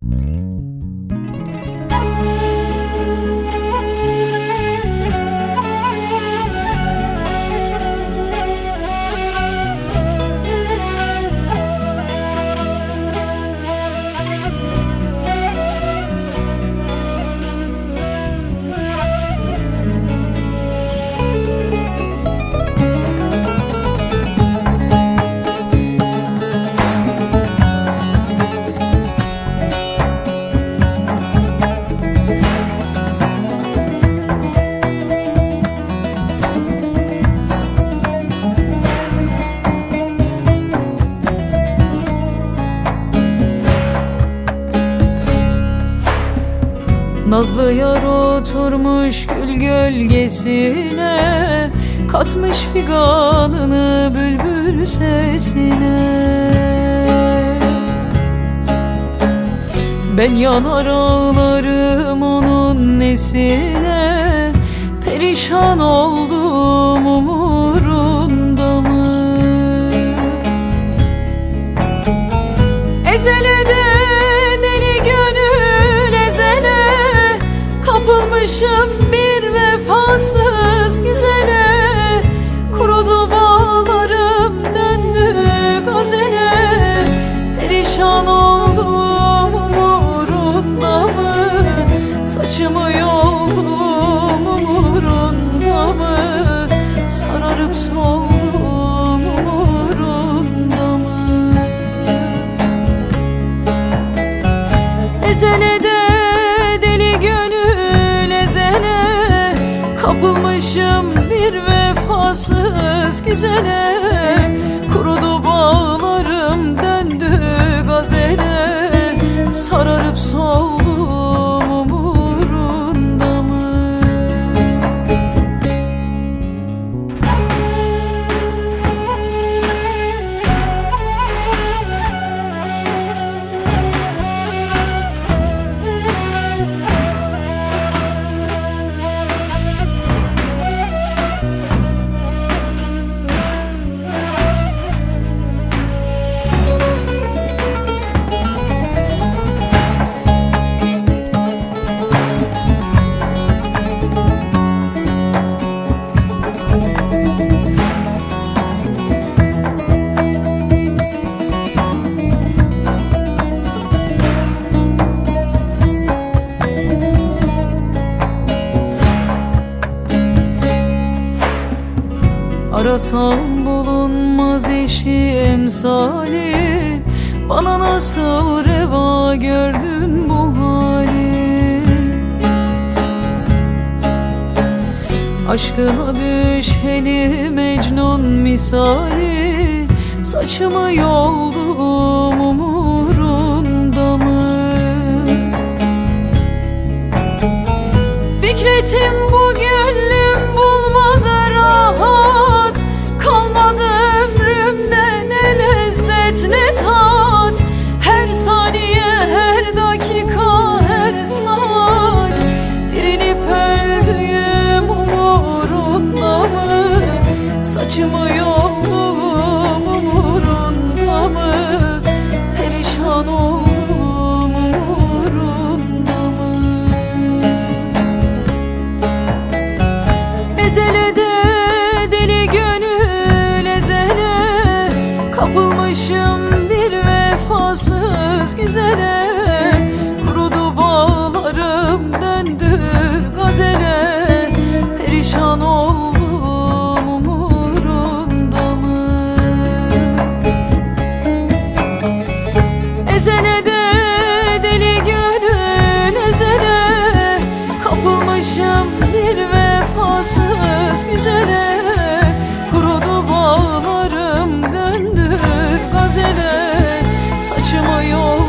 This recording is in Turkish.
Nazlı yar oturmuş gül gölgesine, katmış figanını bülbül sesine. Ben yanar ağlarım onun nesine, perişan oldum umurunda mı? Ezelede kapılmışım bir vefasız güzele, kurudu bağlarım döndü gazele. Perişan oldum umurunda mı? Saçımı yoldum umurunda mı? Sararıp soldum umurunda mı? Ezelede kapılmışım bir vefasız güzele, kurudu bağlarım döndü gazele. Sararıp soldum umurunda mı? Arasam bulunmaz eşi emsali, bana nasıl reva gördün bu hali? Aşkına düşeni Mecnun misali, saçımı yoldum umurunda mı? Fikretim bu gönlüm bulmadı rahat, kalmadı ömrümde ne lezzet ne tat. Her saniye her dakika her saat, dirilip öldüğüm umurunda mı? Saçımı yoldum umurunda mı? Perişan oldum umurunda mı? Ezelede deli gönül ezele, kapılmışım bir vefasız güzele, kurudu bağlarım döndü gazele. Perişan oldum umurunda mı? Ezelede deli gönül ezele, kapılmışım bir vefasız güzele, kurudu bağlarım döndü gazele. Saçımı yol